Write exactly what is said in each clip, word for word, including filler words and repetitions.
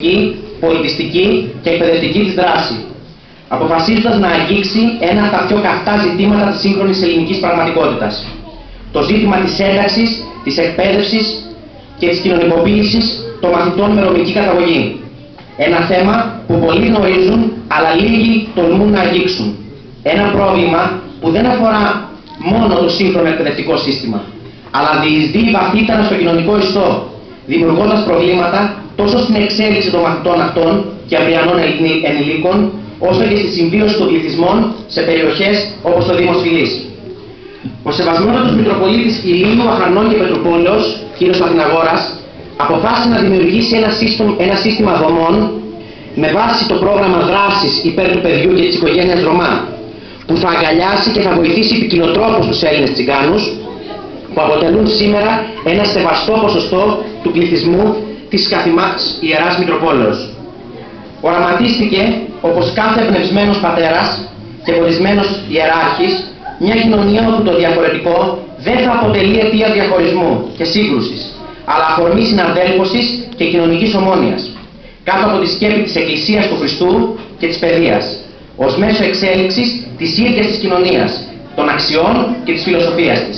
πολιτιστική και εκπαιδευτική της δράση, αποφασίζοντας να αγγίξει ένα από τα πιο καυτά ζητήματα της σύγχρονης ελληνικής πραγματικότητας. Το ζήτημα της ένταξης, της εκπαίδευσης και της κοινωνικοποίησης των μαθητών με ρωμική καταγωγή. Ένα θέμα που πολλοί γνωρίζουν, αλλά λίγοι τολμούν να αγγίξουν. Ένα πρόβλημα που δεν αφορά μόνο το σύγχρονο εκπαιδευτικό σύστημα, αλλά διεισδύει βαθύτερα στο κοινωνικό ιστό, δημιουργώντας προβλήματα τόσο στην εξέλιξη των μαθητών αυτών και αυριανών ενηλίκων, όσο και στη συμβίωση των πληθυσμών σε περιοχές όπως το Δήμος Φυλής. Ο Σεβασμιότατος Μητροπολίτης Ηλίου, Αχαρνών και Πετρουπόλεως, κύριος Αθηναγόρας, αποφάσισε να δημιουργήσει ένα σύστημα, ένα σύστημα δομών με βάση το πρόγραμμα δράσης υπέρ του παιδιού και της οικογένειας Ρωμά, που θα αγκαλιάσει και θα βοηθήσει ποικιλοτρόπως τους Έλληνες Τσιγκάνους, που αποτελούν σήμερα ένα σεβαστό ποσοστό του πληθυσμού της καθημάς Ιεράς Μητροπόλεως. Οραματίστηκε, όπως κάθε εμπνευσμένος πατέρας και βολισμένος ιεράρχης, μια κοινωνία όπου το διαφορετικό δεν θα αποτελεί αιτία διαχωρισμού και σύγκρουσης, αλλά αφορμή συναδέλφωσης και κοινωνικής ομόνοιας, κάτω από τη σκέπη της Εκκλησίας του Χριστού και της παιδείας, ως μέσο εξέλιξης της ίδιας της κοινωνίας, των αξιών και της φιλοσοφίας της.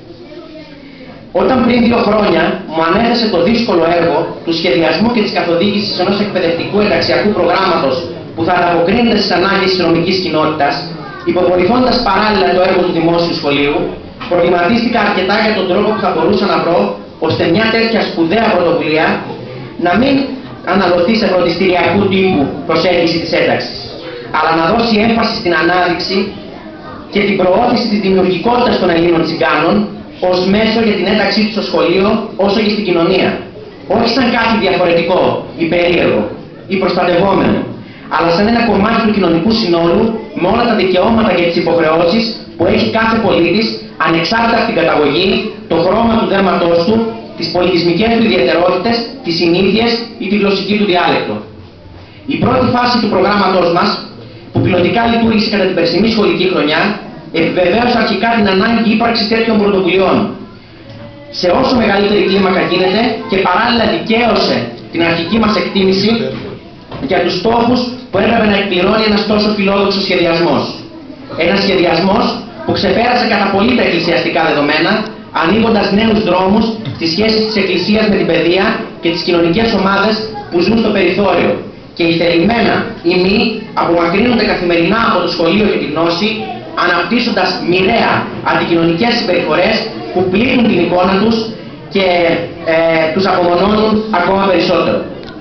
Όταν πριν δύο χρόνια μου ανέθεσε το δύσκολο έργο του σχεδιασμού και της καθοδήγησης ενός εκπαιδευτικού ενταξιακού προγράμματος που θα ανταποκρίνεται στις ανάγκες της ρωμικής κοινότητας, υποβοηθώντας παράλληλα το έργο του δημόσιου σχολείου, προβληματίστηκα αρκετά για τον τρόπο που θα μπορούσα να βρω ώστε μια τέτοια σπουδαία πρωτοβουλία να μην αναλωθεί σε φροντιστηριακού τύπου προσέγγιση της ένταξης, αλλά να δώσει έμφαση στην ανάδειξη και την προώθηση της δημιουργικότητας των Ελλήνων Τσιγκάνων ως μέσο για την ένταξή του στο σχολείο όσο και στην κοινωνία. Όχι σαν κάτι διαφορετικό ή περίεργο ή προστατευόμενο, αλλά σαν ένα κομμάτι του κοινωνικού συνόλου με όλα τα δικαιώματα και τις υποχρεώσεις που έχει κάθε πολίτης, ανεξάρτητα από την καταγωγή, το χρώμα του δέρματός του, τις πολιτισμικές του ιδιαιτερότητες, τις συνήθειες ή τη γλωσσική του διάλεκτο. Η πρώτη φάση του προγράμματός μας, που πιλωτικά λειτουργήσε κατά την περσινή σχολική χρονιά, επιβεβαίωσε αρχικά την ανάγκη ύπαρξης τέτοιων πρωτοβουλειών σε όσο μεγαλύτερη κλίμακα γίνεται και παράλληλα δικαίωσε την αρχική μας εκτίμηση για τους στόχους που έπρεπε να εκπληρώνει ένας τόσο φιλόδοξος σχεδιασμός. Ένας σχεδιασμός που ξεπέρασε κατά πολύ τα εκκλησιαστικά δεδομένα, ανοίγοντας νέους δρόμους στις σχέσεις της Εκκλησίας με την παιδεία και τις κοινωνικές ομάδες που ζουν στο περιθώριο και ηθελημένα ή μη απομακρύνονται καθημερινά από το σχολείο και τη γνώση, αναπτύσσοντας μοιραία αντικοινωνικές συμπεριφορές που πλήττουν την εικόνα τους και ε, τους απομονώνουν ακόμα περισσότερο.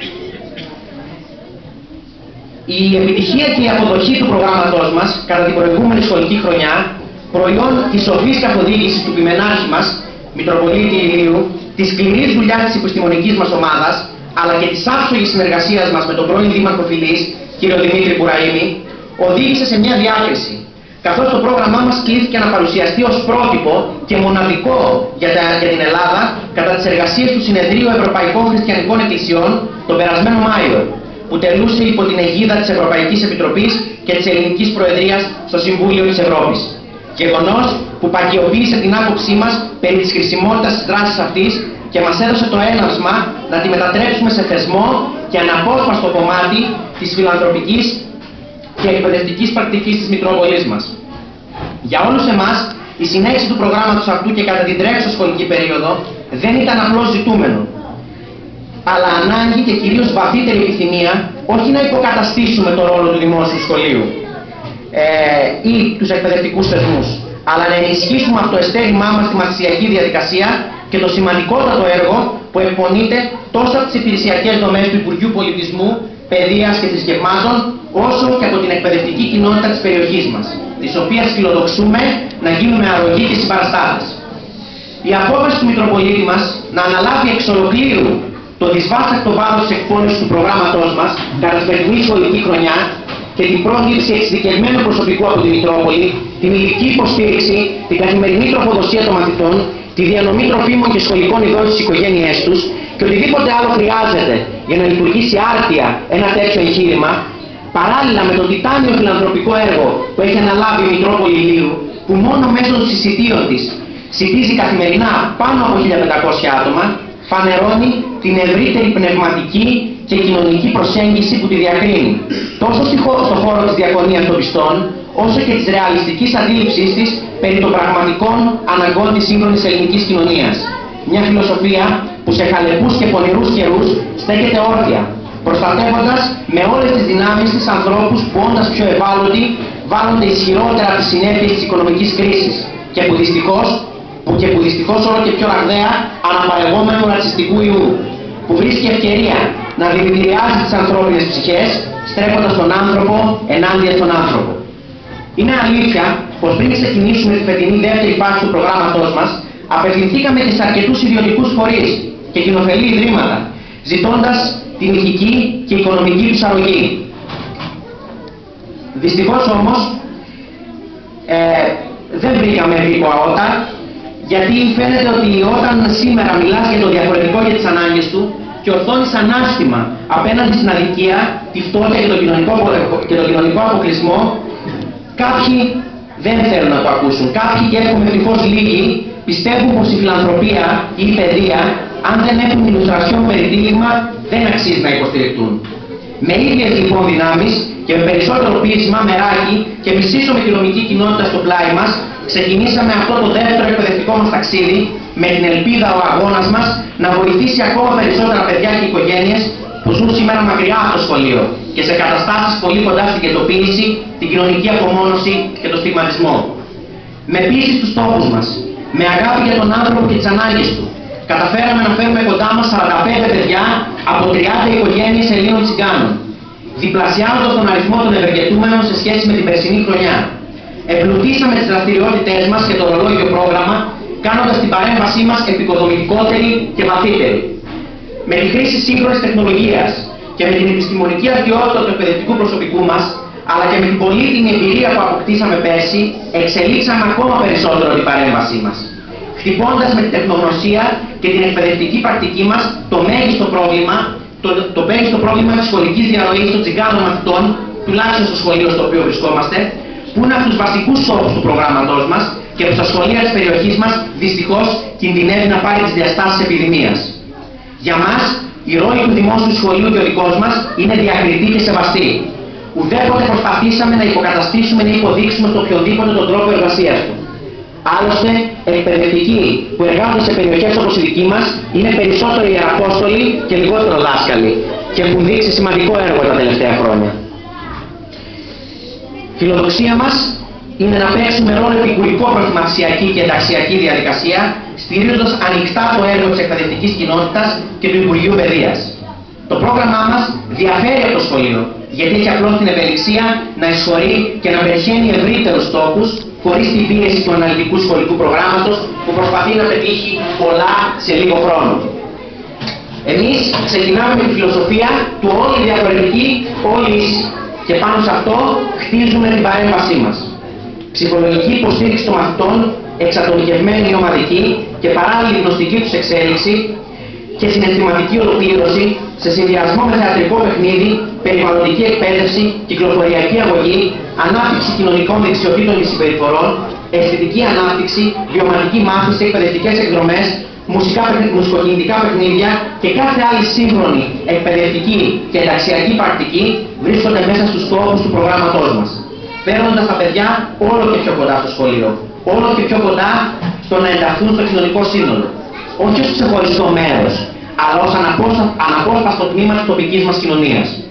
Η επιτυχία και η αποδοχή του προγράμματός μας κατά την προηγούμενη σχολική χρονιά, προϊόν της σοφής καθοδήγησης του ποιμενάρχη μας, Μητροπολίτη Ηλίου, της σκληρής δουλειάς της επιστημονικής μας ομάδας, αλλά και της άψογης συνεργασίας μας με τον πρώην Δήμαρχο Φυλής, κύριο Δημήτρη Κουραίνη, οδήγησε σε μια διάκριση, καθώς το πρόγραμμά μας κλήθηκε να παρουσιαστεί ως πρότυπο και μοναδικό για, τα, για την Ελλάδα κατά τις εργασίες του Συνεδρίου Ευρωπαϊκών Χριστιανικών Εκκλησιών τον περασμένο Μάιο, που τελούσε υπό την αιγίδα της Ευρωπαϊκής Επιτροπής και της Ελληνικής Προεδρίας στο Συμβούλιο της Ευρώπης. Γεγονός που παγιοποίησε την άποψή μας περί της χρησιμότητας της δράσης αυτής και μας έδωσε το έναυσμα να τη μετατρέψουμε σε θεσμό και αναπόσπαστο κομμάτι της φιλανθρωπικής και εκπαιδευτικής πρακτικής της Μητρόπολης μας. Για όλους εμάς, η συνέχιση του προγράμματος αυτού και κατά την τρέχουσα σχολική περίοδο δεν ήταν απλώς ζητούμενο, αλλά ανάγκη και κυρίως βαθύτερη επιθυμία όχι να υποκαταστήσουμε το ρόλο του δημόσιου σχολείου ε, ή τους εκπαιδευτικούς θεσμούς, αλλά να ενισχύσουμε αυτό το εστέρημά μας στη μαθησιακή διαδικασία και το σημαντικότατο έργο που εκπονείται τόσο από τις υπηρεσιακές δομές του Υπουργείου Πολιτισμού, Παιδείας και Θρησκευμάτων, όσο και από την εκπαιδευτική κοινότητα της περιοχής μας, της οποίας φιλοδοξούμε να γίνουμε αρρωγοί και συμπαραστάτες. Η απόφαση του Μητροπολίτη μας να αναλάβει εξ ολοκλήρου το δυσβάσταχτο βάρος της εκπόνησης του προγράμματός μας κατά την περσινή σχολική χρονιά και την πρόληψη εξειδικευμένου προσωπικού από τη Μητρόπολη, την υλική υποστήριξη, την καθημερινή τροφοδοσία των μαθητών, τη διανομή τροφίμων και σχολικών ειδών στις οικογένειές τους και οτιδήποτε άλλο χρειάζεται για να λειτουργήσει άρτια ένα τέτοιο εγχείρημα, παράλληλα με το τιτάνιο φιλανθρωπικό έργο που έχει αναλάβει η Μητρόπολη Ηλίου, που που μόνο μέσω των συσιτίων της σιτίζει καθημερινά πάνω από χίλια πεντακόσια άτομα, φανερώνει την ευρύτερη πνευματική και κοινωνική προσέγγιση που τη διακρίνει, τόσο στο χώρο της διακονίας των πιστών, όσο και της ρεαλιστικής αντίληψής της περί των πραγματικών αναγκών της σύγχρονης ελληνικής κοινωνίας. Μια φιλοσοφία που σε χαλεπούς και πονηρούς καιρούς στέκεται όρθια, προστατεύοντας με όλες τις δυνάμεις της ανθρώπους που όντας πιο ευάλωτοι βάλλονται ισχυρότερα από τις συνέπειες της οικονομικής κρίσης και που δυστυχώς, που και που δυστυχώς όλο και πιο ραγδαία αναπαρεγόμενου ρατσιστικού ιού, που βρίσκει ευκαιρία να δηλητηριάζει τις ανθρώπινες ψυχές, στρέφοντας τον άνθρωπο ενάντια στον άνθρωπο. Είναι αλήθεια πως πριν ξεκινήσουμε τη φετινή δεύτερη φάση του προγράμματός μας, απευθυνθήκαμε και σε αρκετούς ιδιωτικούς φορείς και κοινοφελή ιδρύματα, ζητώντας την ηθική και οικονομική τους αρρωγή. Δυστυχώς όμως, ε, δεν βρήκαμε επίκοα, γιατί φαίνεται ότι όταν σήμερα μιλάς για το διαφορετικό και τις ανάγκες του και ορθώνεις ανάστημα απέναντι στην αδικία, τη φτώχεια και τον κοινωνικό, και τον κοινωνικό αποκλεισμό, κάποιοι δεν θέλουν να το ακούσουν. Κάποιοι, και έχουμε ευτυχώς λίγοι, πιστεύουν πως η φιλανθρωπία ή η παιδεία, αν δεν έχουν ηλουστρασιόν περιτύλιγμα, δεν αξίζει να υποστηριχτούν. Με ίδιες λοιπόν δυνάμεις και με περισσότερο πείσμα, μεράκι και μισήσω με τη νομική κοινότητα στο πλάι μας, ξεκινήσαμε αυτό το δεύτερο εκπαιδευτικό μας ταξίδι με την ελπίδα ο αγώνας μας να βοηθήσει ακόμα περισσότερα παιδιά και οικογένειες που ζουν σήμερα μακριά από το σχολείο και σε καταστάσεις πολύ κοντά στην γετοποίηση, την κοινωνική απομόνωση και τον στιγματισμό. Με πίστη στους στόχους μας, με αγάπη για τον άνθρωπο και τις ανάγκες του, καταφέραμε να φέρουμε κοντά μας σαράντα πέντε παιδιά από τριάντα οικογένειες Ελλήνων Τσιγκάνων, διπλασιάζοντας τον αριθμό των ευεργετούμενων σε σχέση με την περσινή χρονιά. Εμπλουτίσαμε τις δραστηριότητές μας και το ορολόγιο πρόγραμμα, κάνοντας την παρέμβασή μας επικοδομητικότερη και βαθύτερη. Με τη χρήση σύγχρονης τεχνολογίας και με την επιστημονική αρτιότητα του εκπαιδευτικού προσωπικού μας, αλλά και με την πολύτιμη εμπειρία που αποκτήσαμε πέρσι, εξελίξαμε ακόμα περισσότερο την παρέμβασή μας, χτυπώντας με την τεχνογνωσία και την εκπαιδευτική πρακτική μας το μέγιστο πρόβλημα, το, το μέγιστο πρόβλημα της σχολικής διαρροής των τσιγκάνων μαθητών, τουλάχιστον στο σχολείο στο οποίο βρισκόμαστε, που είναι από τους βασικούς στόχους του προγράμματός μας και που στα σχολεία της περιοχής μας δυστυχώς κινδυνεύει να πάρει τις διαστάσεις επιδημίας. Για μας, η ρόλη του δημόσιου σχολείου και ο δικός μας είναι διακριτή και σεβαστή. Ουδέποτε προσπαθήσαμε να υποκαταστήσουμε ή υποδείξουμε στο οποιοδήποτε τον τρόπο εργασίας του. Άλλωστε, εκπαιδευτικοί που εργάζονται σε περιοχές όπως η δική μας είναι περισσότερο ιεραπόστολοι και λιγότερο δάσκαλοι και έχουν δείξει σημαντικό έργο τα τελευταία χρόνια. Φιλοδοξία μας είναι να παίξουμε ρόλο επικουρικό προτιμαξιακή και ενταξιακή διαδικασία, στηρίζοντας ανοιχτά το έργο της εκπαιδευτικής κοινότητας και του Υπουργείου Παιδείας. Το πρόγραμμά μας διαφέρει από το σχολείο, γιατί έχει απλώς την ευελιξία να εισχωρεί και να πετυχαίνει ευρύτερους στόχους, χωρίς την πίεση του αναλυτικού σχολικού προγράμματος που προσπαθεί να πετύχει πολλά σε λίγο χρόνο. Εμείς ξεκινάμε με τη φιλοσοφία του όλοι διαφορετικοί, όλοι ίσοι. Και πάνω σε αυτό χτίζουμε την παρέμβασή μας. Ψυχολογική υποστήριξη των μαθητών, εξατομικευμένη ομαδική και παράλληλη γνωστική τους εξέλιξη και συναισθηματική ολοκλήρωση σε συνδυασμό με θεατρικό παιχνίδι, περιβαλλοντική εκπαίδευση, κυκλοφοριακή αγωγή, ανάπτυξη κοινωνικών δεξιοτήτων και συμπεριφορών, αισθητική ανάπτυξη, βιωματική μάθηση, εκπαιδευτικές εκδρομές, μουσικά, μουσικοκινητικά παιχνίδια και κάθε άλλη σύγχρονη εκπαιδευτική και ενταξιακή πρακτική βρίσκονται μέσα στους στόχους του προγράμματός μας, φέρνοντας τα παιδιά όλο και πιο κοντά στο σχολείο, όλο και πιο κοντά στο να ενταχθούν στο κοινωνικό σύνολο, όχι ως ξεχωριστό μέρος, αλλά ως αναπόσπαστο τμήμα της τοπικής μας κοινωνίας.